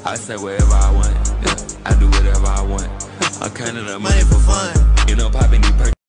I say wherever I want, yeah. I do whatever I want. I'm counting up money for fun. You know, popping these perks.